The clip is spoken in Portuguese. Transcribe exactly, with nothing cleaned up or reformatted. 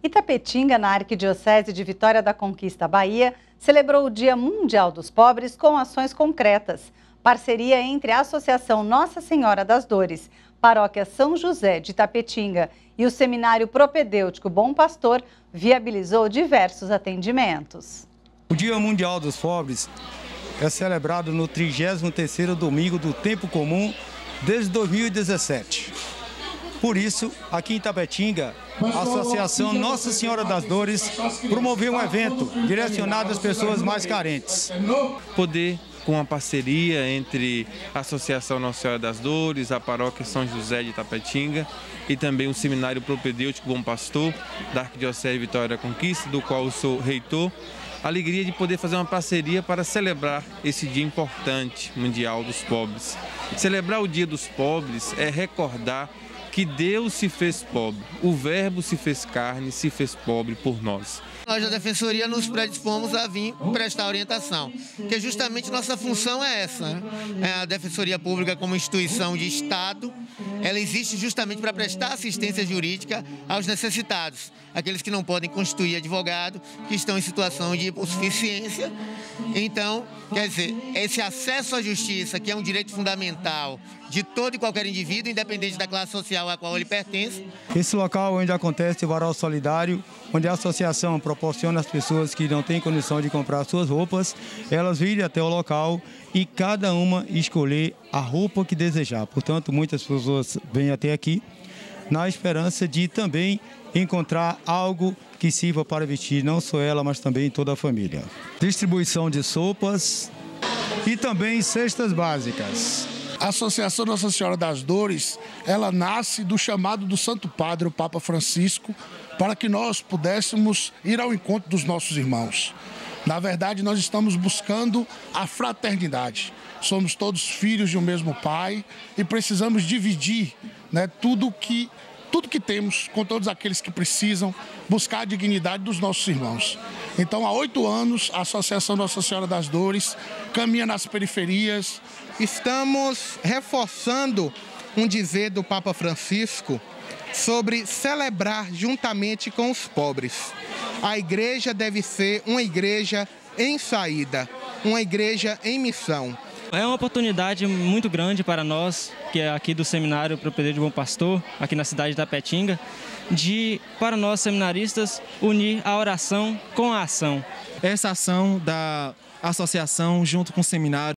Itapetinga, na Arquidiocese de Vitória da Conquista, Bahia, celebrou o Dia Mundial dos Pobres com ações concretas. Parceria entre a Associação Nossa Senhora das Dores, Paróquia São José de Itapetinga e o Seminário Propedêutico Bom Pastor viabilizou diversos atendimentos. O Dia Mundial dos Pobres é celebrado no trigésimo terceiro domingo do Tempo Comum desde dois mil e dezessete. Por isso, aqui em Itapetinga, a Associação Nossa Senhora das Dores promoveu um evento direcionado às pessoas mais carentes. Poder, com a parceria entre a Associação Nossa Senhora das Dores, a Paróquia São José de Itapetinga e também o Seminário Propedêutico Bom Pastor da Arquidiocese de Vitória da Conquista, do qual eu sou reitor, a alegria de poder fazer uma parceria para celebrar esse dia importante mundial dos pobres. Celebrar o Dia dos Pobres é recordar que Deus se fez pobre, o Verbo se fez carne, se fez pobre por nós. Nós da Defensoria nos predispomos a vir prestar orientação, porque justamente nossa função é essa, né? A Defensoria Pública como instituição de Estado, ela existe justamente para prestar assistência jurídica aos necessitados, aqueles que não podem constituir advogado, que estão em situação de hipossuficiência. Então, quer dizer, esse acesso à justiça, que é um direito fundamental de todo e qualquer indivíduo, independente da classe social a qual ele pertence. Esse local onde acontece o Varal Solidário, onde a associação proporciona às pessoas que não têm condição de comprar suas roupas, elas virem até o local e cada uma escolher a roupa que desejar. Portanto, muitas pessoas vêm até aqui na esperança de também encontrar algo que sirva para vestir não só ela, mas também toda a família. Distribuição de sopas e também cestas básicas. A Associação Nossa Senhora das Dores, ela nasce do chamado do Santo Padre, o Papa Francisco, para que nós pudéssemos ir ao encontro dos nossos irmãos. Na verdade, nós estamos buscando a fraternidade. Somos todos filhos de um mesmo Pai e precisamos dividir, né, tudo que, tudo que temos com todos aqueles que precisam, buscar a dignidade dos nossos irmãos. Então, há oito anos, a Associação Nossa Senhora das Dores caminha nas periferias. Estamos reforçando um dizer do Papa Francisco sobre celebrar juntamente com os pobres. A igreja deve ser uma igreja em saída, uma igreja em missão. É uma oportunidade muito grande para nós, que é aqui do Seminário Propedêutico Bom Pastor, aqui na cidade de Itapetinga, de, para nós seminaristas, unir a oração com a ação. Essa ação da associação junto com o seminário